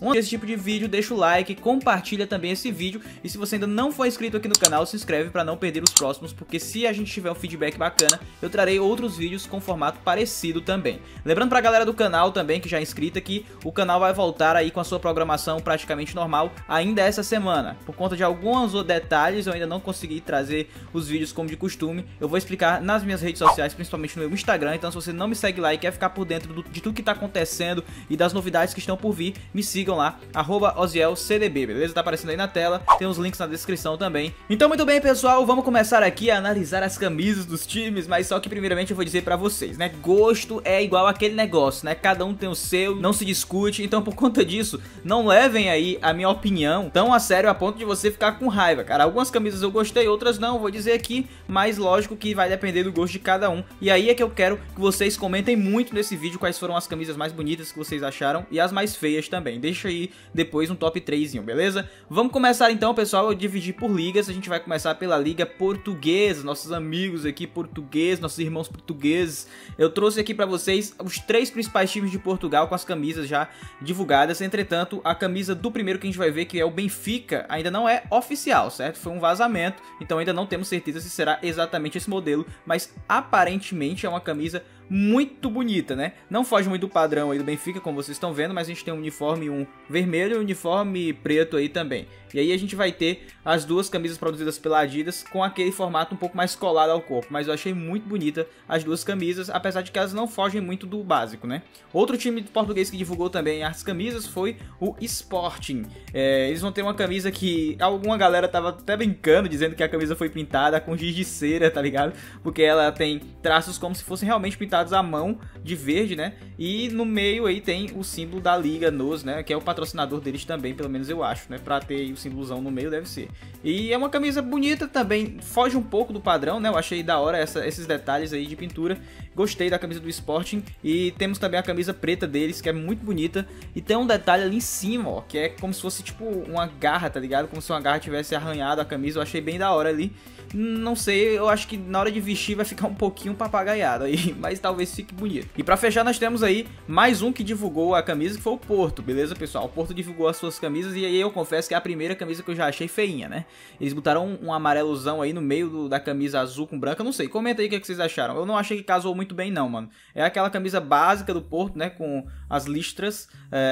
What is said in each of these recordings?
esse tipo de vídeo, deixa o like, compartilha também esse vídeo. E se você ainda não for inscrito aqui no canal, se inscreve para não perder os próximos, porque se a gente tiver um feedback bacana, eu trarei outros vídeos com formato parecido também. Lembrando pra galera do canal também, que já é inscrita, que o canal vai voltar aí com a sua programação praticamente normal ainda essa semana. Por conta de alguns detalhes, eu ainda não consegui trazer os vídeos como de costume. Eu vou explicar nas minhas redes sociais, principalmente no meu Instagram. Então se você não me segue lá e quer ficar por dentro de tudo que tá acontecendo e das novidades que estão por vir, me sigam lá, @OzielCDB, beleza? Tá aparecendo aí na tela, tem os links na descrição também. Então muito bem, pessoal, vamos começar aqui a analisar as camisas dos times, mas só que primeiramente eu vou dizer pra vocês, né? Gosto é igual aquele negócio, né? Cada um tem o seu, não se discute. Então por conta disso, não levem aí a minha opinião tão a sério a ponto de você ficar com raiva, cara. Algumas camisas eu gostei, outras não, vou dizer aqui, mas lógico que vai depender do gosto de cada um. E aí é que eu quero que vocês comentem muito nesse vídeo quais foram as camisas mais bonitas que vocês acharam e as mais feias também. Deixa aí depois um top 3zinho, beleza? Vamos começar então, pessoal, eu dividi por ligas. A gente vai começar pela Liga Portuguesa, nossos amigos aqui portugueses, nossos irmãos portugueses. Eu trouxe aqui pra vocês os 3 principais times de Portugal com as camisas já divulgadas. Entretanto, a camisa do primeiro que a gente vai ver, que é o Benfica, ainda não é oficial, certo? Foi um vazamento, então ainda não temos certeza se será exatamente esse modelo, mas aparentemente é uma camisa muito bonita, né? Não foge muito do padrão aí do Benfica, como vocês estão vendo, mas a gente tem um uniforme vermelho e um uniforme preto aí também. E aí a gente vai ter as duas camisas produzidas pela Adidas com aquele formato um pouco mais colado ao corpo. Mas eu achei muito bonita as duas camisas, apesar de que elas não fogem muito do básico, né? Outro time português que divulgou também as camisas foi o Sporting. Eles vão ter uma camisa que alguma galera tava até brincando, dizendo que a camisa foi pintada com giz de cera, tá ligado? Porque ela tem traços como se fossem realmente pintados à mão de verde, né? E no meio aí tem o símbolo da Liga NOS, né? Que é o patrocinador deles também, pelo menos eu acho, né? Pra ter o símbolozão no meio deve ser. E é uma camisa bonita também, foge um pouco do padrão, né? Eu achei da hora esses detalhes aí de pintura. Gostei da camisa do Sporting. E temos também a camisa preta deles, que é muito bonita. E tem um detalhe ali em cima, ó, que é como se fosse tipo uma garra, tá ligado? Como se uma garra tivesse arranhado a camisa. Eu achei bem da hora ali. Não sei, eu acho que na hora de vestir vai ficar um pouquinho papagaiado aí, mas talvez fique bonito. E pra fechar nós temos aí mais um que divulgou a camisa, que foi o Porto, beleza, pessoal? O Porto divulgou as suas camisas e aí eu confesso que é a primeira camisa que eu já achei feinha, né? Eles botaram um amarelozão aí no meio da camisa azul com branca, não sei, comenta aí o que vocês acharam. Eu não achei que casou muito bem não, mano. É aquela camisa básica do Porto, né, com as listras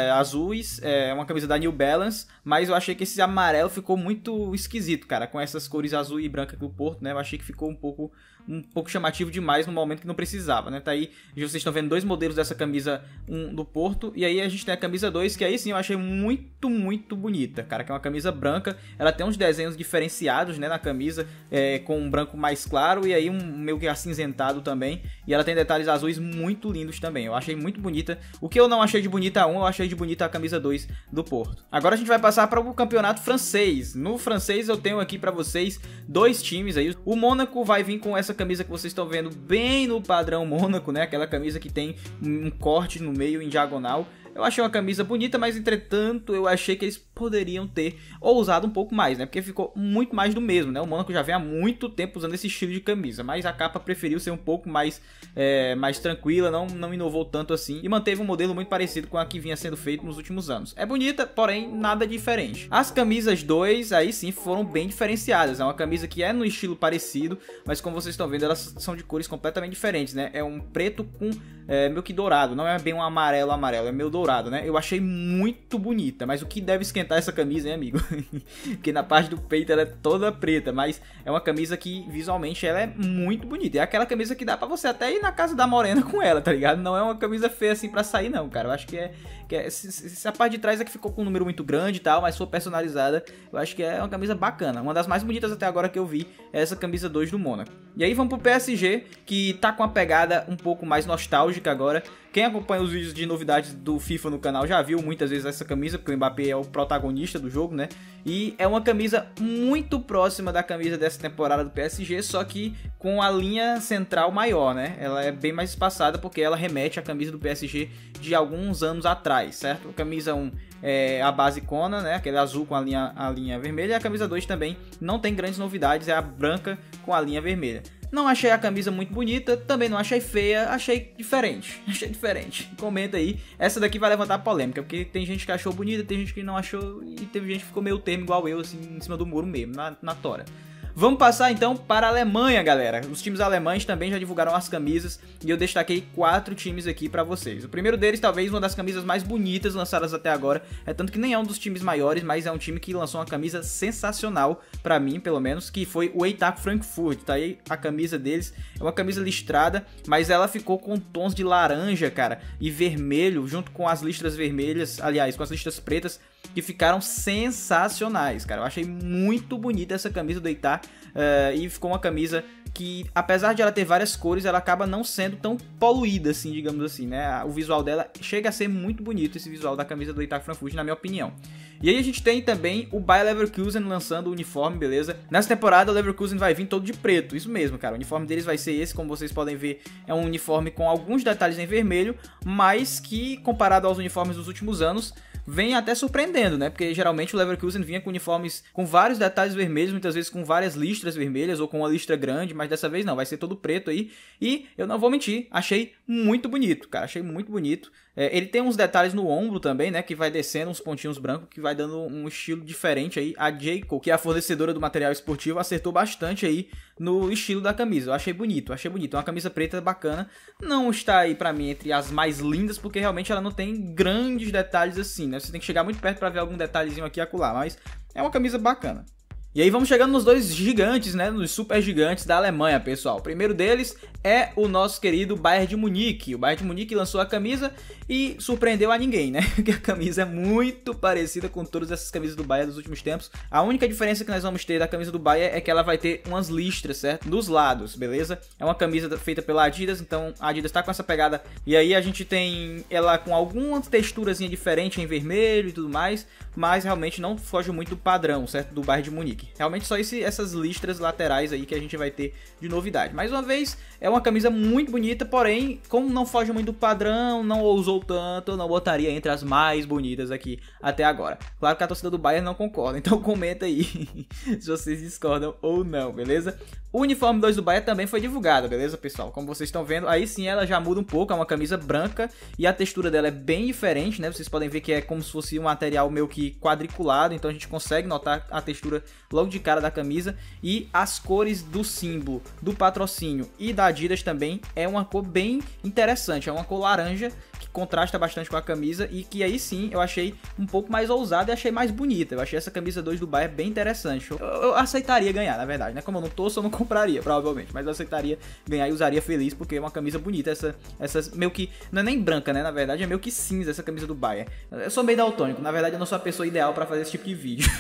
azuis, é uma camisa da New Balance, mas eu achei que esse amarelo ficou muito esquisito, cara, com essas cores azul e branca do Porto, né? Eu achei que ficou um pouco chamativo demais no momento que não precisava, né? Tá aí, vocês estão vendo dois modelos dessa camisa do Porto, e aí a gente tem a camisa 2, que aí sim eu achei muito, muito bonita, cara, que é uma camisa branca, ela tem uns desenhos diferenciados, né, na camisa, com um branco mais claro, e aí um meio que acinzentado também, e ela tem detalhes azuis muito lindos também, eu achei muito bonita. O que eu não achei de bonita eu achei de bonita a camisa 2 do Porto. Agora a gente vai passar para o campeonato francês. No francês eu tenho aqui para vocês dois times aí. O Mônaco vai vir com essa camisa que vocês estão vendo bem no padrão Mônaco, né? Aquela camisa que tem um corte no meio em diagonal. Eu achei uma camisa bonita, mas entretanto eu achei que eles poderiam ter ousado um pouco mais, né? Porque ficou muito mais do mesmo, né? O Mônaco já vem há muito tempo usando esse estilo de camisa, mas a capa preferiu ser um pouco mais tranquila, não inovou tanto assim e manteve um modelo muito parecido com a que vinha sendo feito nos últimos anos. É bonita, porém nada diferente. As camisas 2 aí sim foram bem diferenciadas. É uma camisa que é no estilo parecido, mas como vocês estão vendo, elas são de cores completamente diferentes, né? É um preto com meio que dourado, não é bem um amarelo, é meio dourado, né? Eu achei muito bonita, mas o que deve esquentar essa camisa, hein, amigo? Porque na parte do peito ela é toda preta, mas é uma camisa que visualmente ela é muito bonita. É aquela camisa que dá pra você até ir na casa da morena com ela, tá ligado? Não é uma camisa feia assim pra sair não, cara. Eu acho que essa parte de trás é que ficou com um número muito grande e tal, mas foi personalizada. Eu acho que é uma camisa bacana. Uma das mais bonitas até agora que eu vi é essa camisa 2 do Mônaco. E aí vamos pro PSG, que tá com uma pegada um pouco mais nostálgica agora. Quem acompanha os vídeos de novidades do FIFA no canal já viu muitas vezes essa camisa, porque o Mbappé é o protagonista do jogo, né? E é uma camisa muito próxima da camisa dessa temporada do PSG, só que com a linha central maior, né? Ela é bem mais espaçada porque ela remete à camisa do PSG de alguns anos atrás, certo? A camisa 1 é a basicona, né? Aquele azul com a linha vermelha, e a camisa 2 também não tem grandes novidades, é a branca com a linha vermelha. Não achei a camisa muito bonita, também não achei feia, achei diferente. Achei diferente. Comenta aí. Essa daqui vai levantar polêmica, porque tem gente que achou bonita, tem gente que não achou e teve gente que ficou meio termo igual eu, assim, em cima do muro mesmo, na tora. Vamos passar então para a Alemanha, galera. Os times alemães também já divulgaram as camisas e eu destaquei 4 times aqui para vocês. O primeiro deles, talvez uma das camisas mais bonitas lançadas até agora, é tanto que nem é um dos times maiores, mas é um time que lançou uma camisa sensacional para mim, pelo menos, que foi o Eintracht Frankfurt. Tá aí a camisa deles, é uma camisa listrada, mas ela ficou com tons de laranja, cara, e vermelho, junto com as listras vermelhas, aliás, com as listras pretas, que ficaram sensacionais, cara. Eu achei muito bonita essa camisa do Eintracht, e ficou uma camisa que, apesar de ela ter várias cores, ela acaba não sendo tão poluída, assim, digamos assim, né? O visual dela chega a ser muito bonito, esse visual da camisa do Eintracht Frankfurt, na minha opinião. E aí a gente tem também o Bayer Leverkusen lançando o uniforme, beleza? Nessa temporada o Leverkusen vai vir todo de preto, isso mesmo, cara. O uniforme deles vai ser esse, como vocês podem ver, é um uniforme com alguns detalhes em vermelho, mas que, comparado aos uniformes dos últimos anos, vem até surpreendendo, né? Porque geralmente o Leverkusen vinha com uniformes com vários detalhes vermelhos, muitas vezes com várias listras vermelhas ou com uma listra grande, mas dessa vez não, vai ser todo preto aí. E eu não vou mentir, achei muito bonito, cara, achei muito bonito. Ele tem uns detalhes no ombro também, né, que vai descendo uns pontinhos brancos, que vai dando um estilo diferente aí. A Jayco, que é a fornecedora do material esportivo, acertou bastante aí no estilo da camisa. Eu achei bonito, é uma camisa preta bacana. Não está aí pra mim entre as mais lindas, porque realmente ela não tem grandes detalhes assim, né, você tem que chegar muito perto pra ver algum detalhezinho aqui e acolá, mas é uma camisa bacana. E aí vamos chegando nos dois gigantes, né, nos super gigantes da Alemanha, pessoal. O primeiro deles é o nosso querido Bayern de Munique. O Bayern de Munique lançou a camisa e surpreendeu a ninguém, né, porque a camisa é muito parecida com todas essas camisas do Bayern dos últimos tempos. A única diferença que nós vamos ter da camisa do Bayern é que ela vai ter umas listras, certo, dos lados, beleza? É uma camisa feita pela Adidas, então a Adidas tá com essa pegada. E aí a gente tem ela com alguma texturazinha diferente em vermelho e tudo mais, mas realmente não foge muito do padrão, certo, do Bayern de Munique. Realmente só essas listras laterais aí que a gente vai ter de novidade. Mais uma vez, é uma camisa muito bonita, porém, como não foge muito do padrão, não ousou tanto, eu não botaria entre as mais bonitas aqui até agora. Claro que a torcida do Bayern não concorda, então comenta aí se vocês discordam ou não, beleza? O uniforme 2 do Bayern também foi divulgado, beleza, pessoal? Como vocês estão vendo, aí sim ela já muda um pouco, é uma camisa branca e a textura dela é bem diferente, né? Vocês podem ver que é como se fosse um material meio que quadriculado, então a gente consegue notar a textura logo de cara da camisa. E as cores do símbolo, do patrocínio e da Adidas também é uma cor bem interessante, é uma cor laranja que contrasta bastante com a camisa e que aí sim eu achei um pouco mais ousada e achei mais bonita. Eu achei essa camisa 2 do Bayern bem interessante. Eu aceitaria ganhar, na verdade, né? Como eu não torço, eu não compraria, provavelmente, mas eu aceitaria ganhar e usaria feliz, porque é uma camisa bonita, essa meio que, não é nem branca, né, na verdade é meio que cinza essa camisa do Bayern. Eu sou meio daltônico, na verdade eu não sou a pessoa ideal pra fazer esse tipo de vídeo.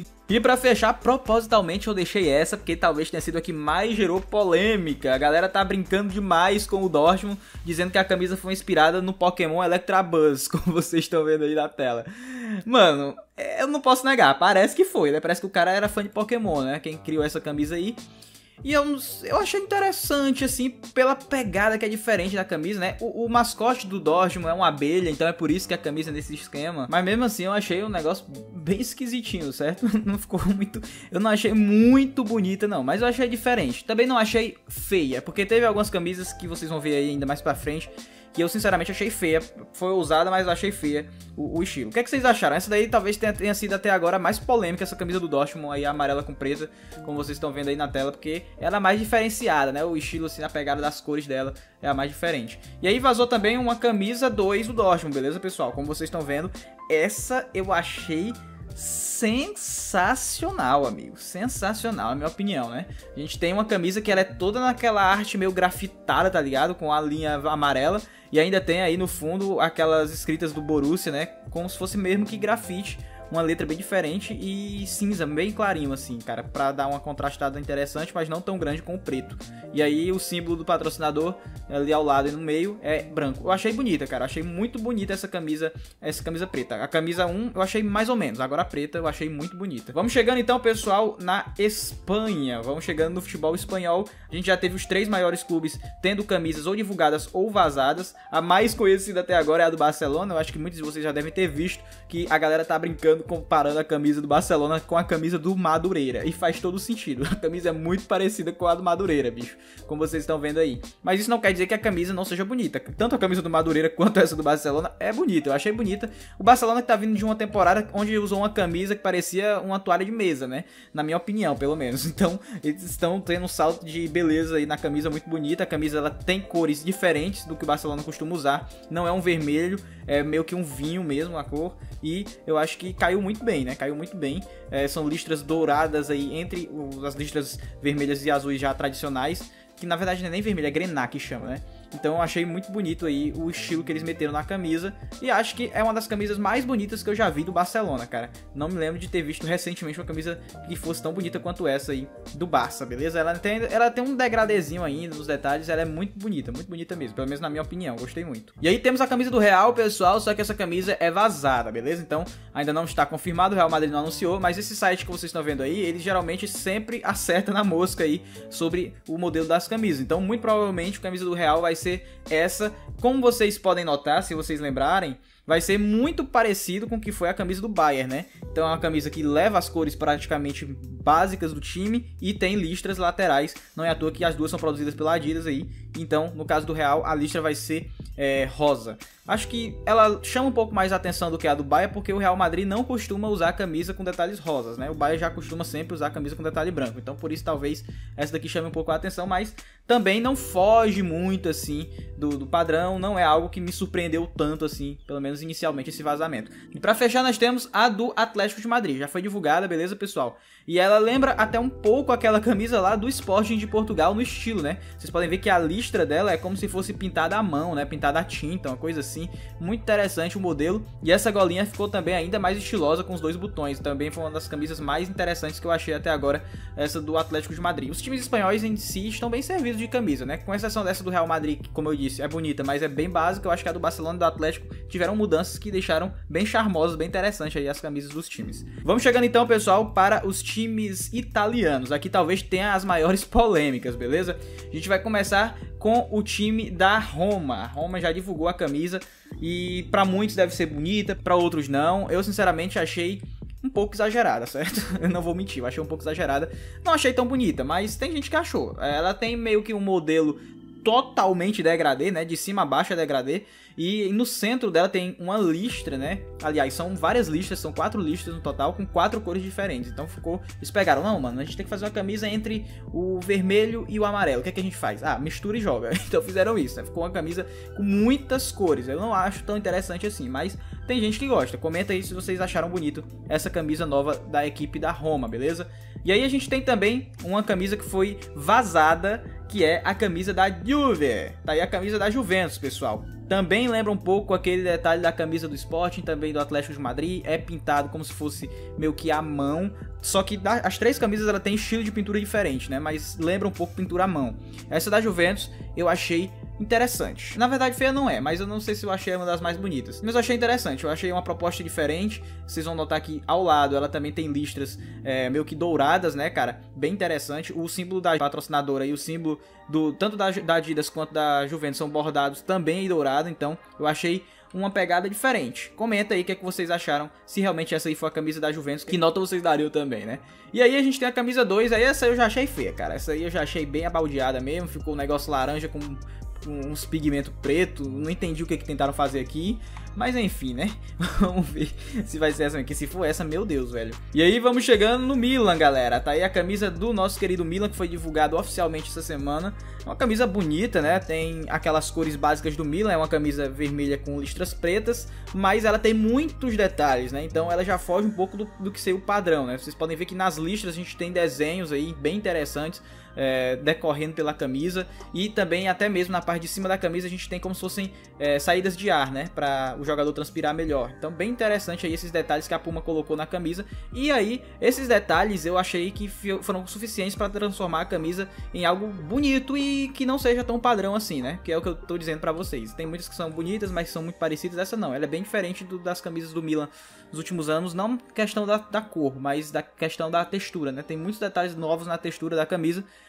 E pra fechar, propositalmente eu deixei essa, porque talvez tenha sido a que mais gerou polêmica. A galera tá brincando demais com o Dortmund, dizendo que a camisa foi inspirada no Pokémon Electabuzz, como vocês estão vendo aí na tela. Mano, eu não posso negar, parece que foi, né? Parece que o cara era fã de Pokémon, né? Quem criou essa camisa aí. E eu achei interessante, assim, pela pegada que é diferente da camisa, né? O mascote do Dortmund é uma abelha, então é por isso que a camisa é nesse esquema. Mas mesmo assim eu achei um negócio bem esquisitinho, certo? Não ficou muito... Eu não achei muito bonita, não, mas eu achei diferente. Também não achei feia, porque teve algumas camisas que vocês vão ver aí ainda mais pra frente, que eu sinceramente achei feia. Foi ousada, mas eu achei feia o estilo. O que é que vocês acharam? Essa daí talvez tenha sido até agora a mais polêmica, essa camisa do Dortmund aí, amarela com preta, como vocês estão vendo aí na tela, porque ela é mais diferenciada, né? O estilo, assim, a pegada das cores dela é a mais diferente. E aí vazou também uma camisa 2 do Dortmund, beleza, pessoal? Como vocês estão vendo, essa eu achei sensacional, amigo, sensacional, na minha opinião, né? A gente tem uma camisa que ela é toda naquela arte meio grafitada, tá ligado? Com a linha amarela, e ainda tem aí no fundo aquelas escritas do Borussia, né? Como se fosse mesmo que grafite, uma letra bem diferente e cinza, bem clarinho assim, cara, pra dar uma contrastada interessante, mas não tão grande com o preto. E aí o símbolo do patrocinador ali ao lado e no meio é branco. Eu achei bonita, cara, achei muito bonita essa camisa preta. A camisa 1 eu achei mais ou menos, agora a preta eu achei muito bonita. Vamos chegando então, pessoal, na Espanha. Vamos chegando no futebol espanhol. A gente já teve os 3 maiores clubes tendo camisas ou divulgadas ou vazadas. A mais conhecida até agora é a do Barcelona. Eu acho que muitos de vocês já devem ter visto que a galera tá brincando brincando, comparando a camisa do Barcelona com a camisa do Madureira. E faz todo sentido. A camisa é muito parecida com a do Madureira, bicho. Como vocês estão vendo aí. Mas isso não quer dizer que a camisa não seja bonita. Tanto a camisa do Madureira quanto essa do Barcelona é bonita. Eu achei bonita. O Barcelona que tá vindo de uma temporada onde usou uma camisa que parecia uma toalha de mesa, né? Na minha opinião, pelo menos. Então, eles estão tendo um salto de beleza aí na camisa muito bonita. A camisa, ela tem cores diferentes do que o Barcelona costuma usar. Não é um vermelho, é meio que um vinho mesmo a cor. E eu acho que caiu muito bem, né? Caiu muito bem. São listras douradas aí entre as listras vermelhas e azuis já tradicionais. Que na verdade não é nem vermelho, é grená que chama, né? Então eu achei muito bonito aí o estilo que eles meteram na camisa. E acho que é uma das camisas mais bonitas que eu já vi do Barcelona, cara. Não me lembro de ter visto recentemente uma camisa que fosse tão bonita quanto essa aí do Barça, beleza? Ela tem um degradezinho ainda nos detalhes, ela é muito bonita mesmo. Pelo menos na minha opinião, gostei muito. E aí temos a camisa do Real, pessoal, só que essa camisa é vazada, beleza? Então ainda não está confirmado, o Real Madrid não anunciou, mas esse site que vocês estão vendo aí, ele geralmente sempre acerta na mosca aí sobre o modelo das camisas. Então muito provavelmente a camisa do Real vai ser essa. Como vocês podem notar, se vocês lembrarem, vai ser muito parecido com o que foi a camisa do Bayern, né? Então é uma camisa que leva as cores praticamente básicas do time e tem listras laterais. Não é à toa que as duas são produzidas pela Adidas aí. Então, no caso do Real, a listra vai ser rosa. Acho que ela chama um pouco mais a atenção do que a do Bayern, porque o Real Madrid não costuma usar camisa com detalhes rosas, né? O Bayern já costuma sempre usar camisa com detalhe branco. Então, por isso, talvez essa daqui chame um pouco a atenção, mas também não foge muito, assim, do padrão. Não é algo que me surpreendeu tanto, assim, pelo menos inicialmente, esse vazamento. E pra fechar, nós temos a do Atlético de Madrid. Já foi divulgada, beleza, pessoal? E ela lembra até um pouco aquela camisa lá do Sporting de Portugal no estilo, né? Vocês podem ver que a listra dela é como se fosse pintada à mão, né? Pintada à tinta, uma coisa assim. Muito interessante o modelo. E essa golinha ficou também ainda mais estilosa com os dois botões. Também foi uma das camisas mais interessantes que eu achei até agora, essa do Atlético de Madrid. Os times espanhóis em si estão bem servidos de camisa, né? Com exceção dessa do Real Madrid, que, como eu disse, é bonita, mas é bem básica. Eu acho que a do Barcelona e do Atlético tiveram mudanças que deixaram bem charmosas, bem interessantes aí as camisas dos times. Vamos chegando então, pessoal, para os times italianos. Aqui talvez tenha as maiores polêmicas, beleza? A gente vai começar com o time da Roma. A Roma já divulgou a camisa e para muitos deve ser bonita, para outros não. Eu sinceramente achei um pouco exagerada, certo? Eu não vou mentir, eu achei um pouco exagerada. Não achei tão bonita, mas tem gente que achou. Ela tem meio que um modelo totalmente degradê, né? De cima a baixo é degradê. E no centro dela tem uma listra, né? Aliás, são várias listras, são 4 listras no total, com 4 cores diferentes. Então ficou... Eles pegaram, não, mano, a gente tem que fazer uma camisa entre o vermelho e o amarelo. O que é que a gente faz? Ah, mistura e joga. Então fizeram isso, né? Ficou uma camisa com muitas cores. Eu não acho tão interessante assim, mas tem gente que gosta. Comenta aí se vocês acharam bonito essa camisa nova da equipe da Roma, beleza? E aí a gente tem também uma camisa que foi vazada, que é a camisa da Juve. Tá aí a camisa da Juventus, pessoal. Também lembra um pouco aquele detalhe da camisa do Sporting, também do Atlético de Madrid. É pintado como se fosse meio que à mão. Só que as 3 camisas ela tem estilo de pintura diferente, né? Mas lembra um pouco pintura à mão. Essa da Juventus eu achei interessante. Na verdade feia não é, mas eu não sei se eu achei uma das mais bonitas. Mas eu achei interessante, eu achei uma proposta diferente. Vocês vão notar que ao lado ela também tem listras meio que douradas, né, cara? Bem interessante. O símbolo da patrocinadora e o símbolo tanto da Adidas quanto da Juventus são bordados também em dourado. Então eu achei uma pegada diferente. Comenta aí o que é que vocês acharam, se realmente essa aí foi a camisa da Juventus, que nota vocês dariam também, né? E aí a gente tem a camisa 2, aí essa eu já achei feia, cara. Essa aí eu já achei bem abaldeada mesmo, ficou um negócio laranja com uns pigmentos preto, não entendi o que tentaram fazer aqui, mas enfim, né? Vamos ver se vai ser essa aqui. Se for essa, meu Deus, velho. E aí vamos chegando no Milan, galera. Tá aí a camisa do nosso querido Milan, que foi divulgado oficialmente essa semana. É uma camisa bonita, né? Tem aquelas cores básicas do Milan, é uma camisa vermelha com listras pretas, mas ela tem muitos detalhes, né? Então ela já foge um pouco do que ser o padrão, né? Vocês podem ver que nas listras a gente tem desenhos aí bem interessantes, decorrendo pela camisa, e também até mesmo na parte de cima da camisa a gente tem como se fossem saídas de ar, né, para o jogador transpirar melhor. Então bem interessante aí esses detalhes que a Puma colocou na camisa, e aí esses detalhes eu achei que foram suficientes para transformar a camisa em algo bonito e que não seja tão padrão assim, né, que é o que eu tô dizendo para vocês. Tem muitas que são bonitas, mas são muito parecidas, essa não, ela é bem diferente das camisas do Milan nos últimos anos, não questão da cor, mas da questão da textura, né, tem muitos detalhes novos na textura da camisa,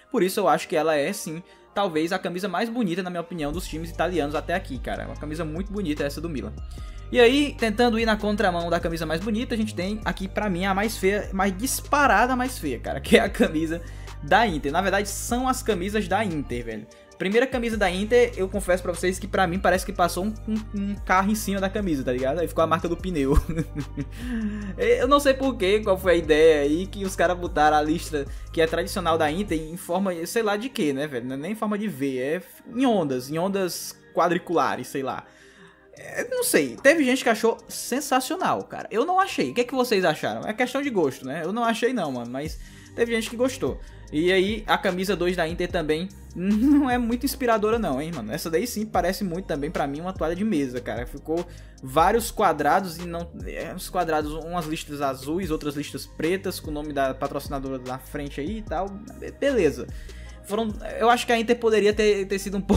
Por isso eu acho que ela é, sim, talvez a camisa mais bonita, na minha opinião, dos times italianos até aqui, cara. Uma camisa muito bonita essa do Milan. E aí, tentando ir na contramão da camisa mais bonita, a gente tem aqui, pra mim, a mais feia, mais disparada mais feia, cara, que é a camisa da Inter. Na verdade, são as camisas da Inter, velho. Primeira camisa da Inter, eu confesso pra vocês que pra mim parece que passou um carro em cima da camisa, tá ligado? Aí ficou a marca do pneu. Eu não sei porquê, qual foi a ideia aí que os caras botaram a listra que é tradicional da Inter em forma, sei lá de que, né, velho? Não é nem em forma de V, é em ondas quadriculares, sei lá. Não sei, teve gente que achou sensacional, cara. Eu não achei. O que é que vocês acharam? É questão de gosto, né? Eu não achei não, mano, mas teve gente que gostou. E aí, a camisa 2 da Inter também não é muito inspiradora não, hein, mano. Essa daí sim parece muito também pra mim uma toalha de mesa, cara. Ficou vários quadrados e não... Os quadrados, umas listas azuis, outras listas pretas, com o nome da patrocinadora na frente aí e tal. Beleza. Eu acho que a Inter poderia ter sido um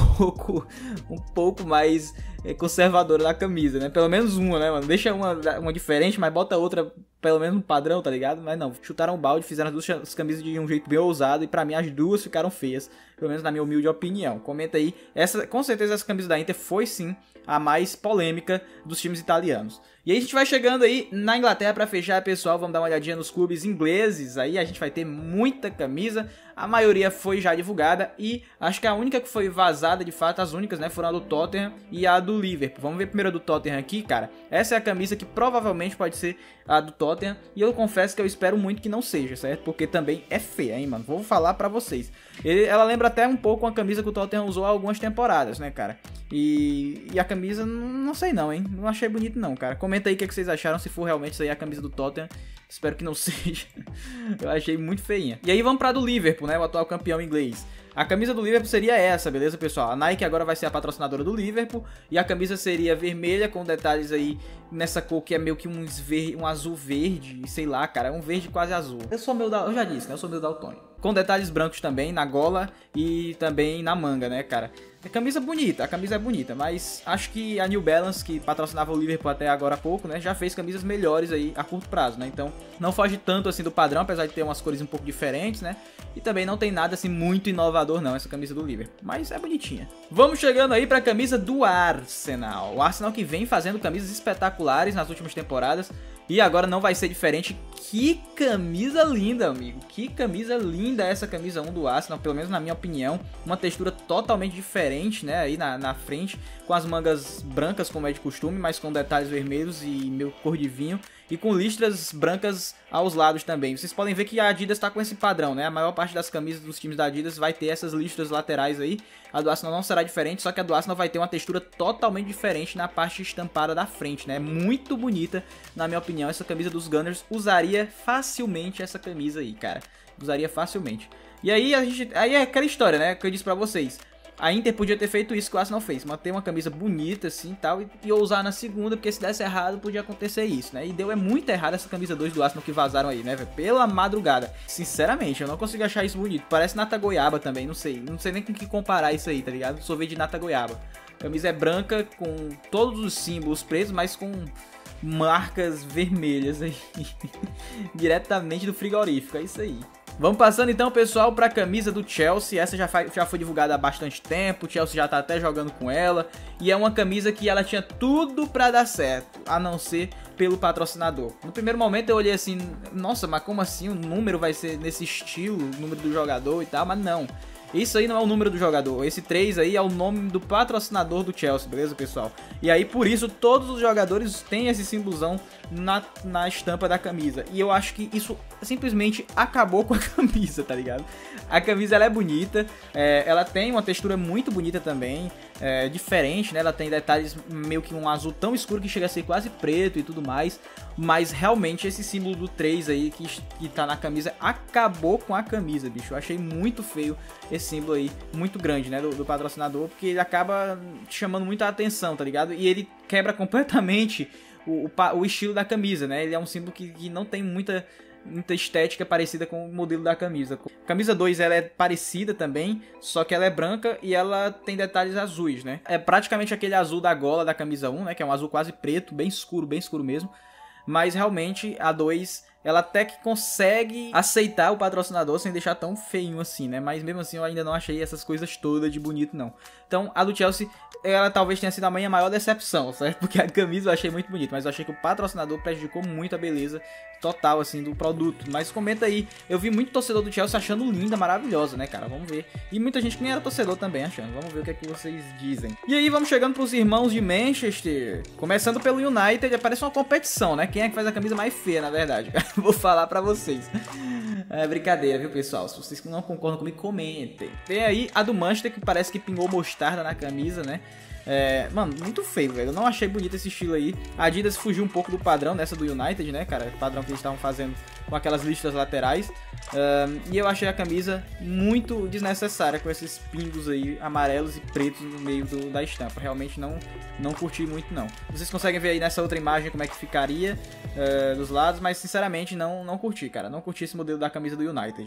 pouco mais conservadora na camisa, né? Pelo menos uma, né, mano? Deixa uma diferente, mas bota outra pelo menos no padrão, tá ligado? Mas não, chutaram o balde, fizeram as duas camisas de um jeito bem ousado e pra mim as duas ficaram feias, pelo menos na minha humilde opinião. Comenta aí, com certeza essa camisa da Inter foi sim a mais polêmica dos times italianos. E aí a gente vai chegando aí na Inglaterra pra fechar, pessoal, vamos dar uma olhadinha nos clubes ingleses, aí a gente vai ter muita camisa, a maioria foi já divulgada e acho que a única que foi vazada, de fato, as únicas, né, foram a do Tottenham e a do Liverpool. Vamos ver primeiro a do Tottenham aqui, cara. Essa é a camisa que provavelmente pode ser a do Tottenham e eu confesso que eu espero muito que não seja, certo? Porque também é feia, hein, mano? Vou falar pra vocês. Ela lembra até um pouco uma camisa que o Tottenham usou há algumas temporadas, né, cara? E a camisa, não sei não, hein? Não achei bonito não, cara. Comenta aí o que vocês acharam, se for realmente isso aí a camisa do Tottenham. Espero que não seja. Eu achei muito feinha. E aí vamos pra do Liverpool, né? O atual campeão inglês. A camisa do Liverpool seria essa, beleza, pessoal? A Nike agora vai ser a patrocinadora do Liverpool. E a camisa seria vermelha, com detalhes aí nessa cor que é meio que um azul verde, sei lá, cara. É um verde quase azul. Eu já disse, né? Eu sou meio daltônico. Com detalhes brancos também na gola e também na manga, né, cara? A camisa é bonita, mas acho que a New Balance, que patrocinava o Liverpool até agora há pouco, né, já fez camisas melhores aí a curto prazo, né? Então não foge tanto assim do padrão, apesar de ter umas cores um pouco diferentes, né? E também não tem nada assim muito inovador não, essa camisa do Liverpool, mas é bonitinha. Vamos chegando aí pra camisa do Arsenal. O Arsenal que vem fazendo camisas espetaculares nas últimas temporadas e agora não vai ser diferente. Que camisa linda, amigo. Que camisa linda essa camisa 1 do Arsenal, pelo menos na minha opinião. Uma textura totalmente diferente, né, aí na frente, com as mangas brancas como é de costume, mas com detalhes vermelhos e meio cor de vinho. E com listras brancas aos lados também. Vocês podem ver que a Adidas está com esse padrão, né? A maior parte das camisas dos times da Adidas vai ter essas listras laterais aí. A do Arsenal não será diferente, só que a do Arsenal vai ter uma textura totalmente diferente na parte estampada da frente, né? Muito bonita, na minha opinião. Essa camisa dos Gunners, usaria facilmente essa camisa aí, cara. Usaria facilmente. E aí, aí é aquela história, né? Que eu disse pra vocês. A Inter podia ter feito isso que o Arsenal fez, manter uma camisa bonita assim tal, e usar na segunda, porque se desse errado podia acontecer isso, né? E deu muito errado essa camisa 2 do Arsenal que vazaram aí, né, velho? Pela madrugada. Sinceramente, eu não consigo achar isso bonito. Parece nata goiaba também, não sei nem com que comparar isso aí, tá ligado? Sorvete de nata goiaba. A camisa é branca com todos os símbolos pretos, mas com marcas vermelhas aí. Diretamente do frigorífico, é isso aí. Vamos passando então, pessoal, para a camisa do Chelsea. Essa já foi divulgada há bastante tempo, o Chelsea já tá até jogando com ela. E é uma camisa que ela tinha tudo para dar certo, a não ser pelo patrocinador. No primeiro momento eu olhei assim, nossa, mas como assim o número vai ser nesse estilo, o número do jogador e tal, mas não. Isso aí não é o número do jogador, esse 3 aí é o nome do patrocinador do Chelsea, beleza, pessoal? E aí, por isso, todos os jogadores têm esse símbolozão na estampa da camisa. E eu acho que isso simplesmente acabou com a camisa, tá ligado? A camisa, ela é bonita, ela tem uma textura muito bonita também, diferente, né? Ela tem detalhes meio que um azul tão escuro que chega a ser quase preto e tudo mais. Mas realmente esse símbolo do 3 aí que tá na camisa acabou com a camisa, bicho. Eu achei muito feio esse símbolo aí, muito grande, né, do patrocinador, porque ele acaba chamando muita atenção, tá ligado? E ele quebra completamente o estilo da camisa, né? Ele é um símbolo que não tem muita estética parecida com o modelo da camisa. A camisa 2 ela é parecida também, só que ela é branca e ela tem detalhes azuis, né? É praticamente aquele azul da gola da camisa 1, né? Que é um azul quase preto, bem escuro mesmo. Mas realmente a 2 ela até que consegue aceitar o patrocinador sem deixar tão feinho assim, né? Mas mesmo assim eu ainda não achei essas coisas todas de bonito, não. Então a do Chelsea, ela talvez tenha sido a minha maior decepção, certo? Porque a camisa eu achei muito bonita, mas eu achei que o patrocinador prejudicou muito a beleza total, assim, do produto. Mas comenta aí, eu vi muito torcedor do Chelsea achando linda, maravilhosa, né, cara? Vamos ver. E muita gente que nem era torcedor também achando. Vamos ver o que é que vocês dizem. E aí vamos chegando pros irmãos de Manchester. Começando pelo United, parece uma competição, né? Quem é que faz a camisa mais feia, na verdade? Vou falar pra vocês. É brincadeira, viu, pessoal? Se vocês não concordam comigo, comentem. Tem aí a do Manchester, que parece que pingou mostarda na camisa, né? Mano, muito feio, velho. Eu não achei bonito esse estilo aí. A Adidas fugiu um pouco do padrão dessa do United, né, cara? O padrão que eles estavam fazendo com aquelas listas laterais. E eu achei a camisa muito desnecessária, com esses pingos aí amarelos e pretos no meio da estampa. Realmente não curti muito, não. Vocês conseguem ver aí nessa outra imagem como é que ficaria dos lados, mas sinceramente não curti, cara. Não curti esse modelo da camisa do United.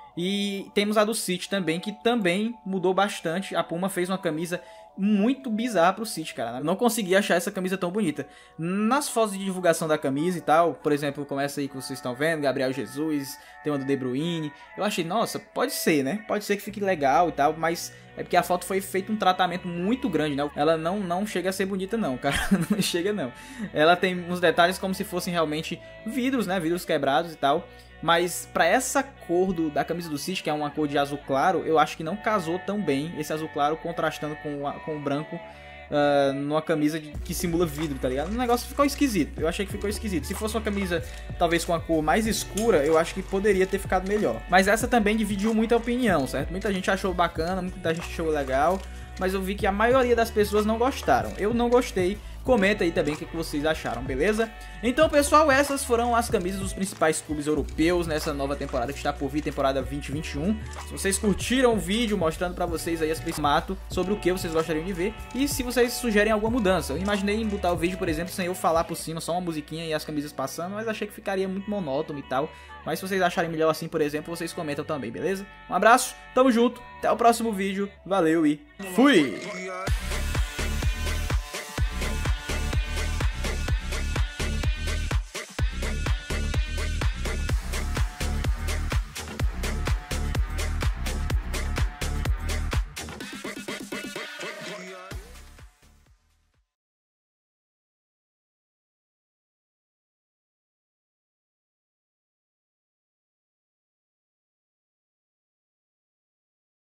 E temos a do City também, que também mudou bastante. A Puma fez uma camisa muito bizarra pro City, cara. Não consegui achar essa camisa tão bonita. Nas fotos de divulgação da camisa e tal, por exemplo, começa aí que vocês estão vendo, Gabriel Jesus, tem uma do De Bruyne. Eu achei, nossa, pode ser, né? Pode ser que fique legal e tal, mas é porque a foto foi feito um tratamento muito grande, né? Ela não chega a ser bonita não, cara. Não chega não. Ela tem uns detalhes como se fossem realmente vidros, né? Vidros quebrados e tal. Mas pra essa cor da camisa do City, que é uma cor de azul claro, eu acho que não casou tão bem esse azul claro contrastando com o branco numa camisa que simula vidro, tá ligado? O negócio ficou esquisito, eu achei que ficou esquisito. Se fosse uma camisa talvez com a cor mais escura, eu acho que poderia ter ficado melhor. Mas essa também dividiu muita opinião, certo? Muita gente achou bacana, muita gente achou legal, mas eu vi que a maioria das pessoas não gostaram. Eu não gostei. Comenta aí também o que vocês acharam, beleza? Então, pessoal, essas foram as camisas dos principais clubes europeus nessa nova temporada que está por vir, temporada 2021. Se vocês curtiram o vídeo mostrando pra vocês aí esse formato sobre o que vocês gostariam de ver e se vocês sugerem alguma mudança. Eu imaginei em botar o vídeo, por exemplo, sem eu falar por cima, só uma musiquinha e as camisas passando, mas achei que ficaria muito monótono e tal. Mas se vocês acharem melhor assim, por exemplo, vocês comentam também, beleza? Um abraço, tamo junto, até o próximo vídeo, valeu e fui!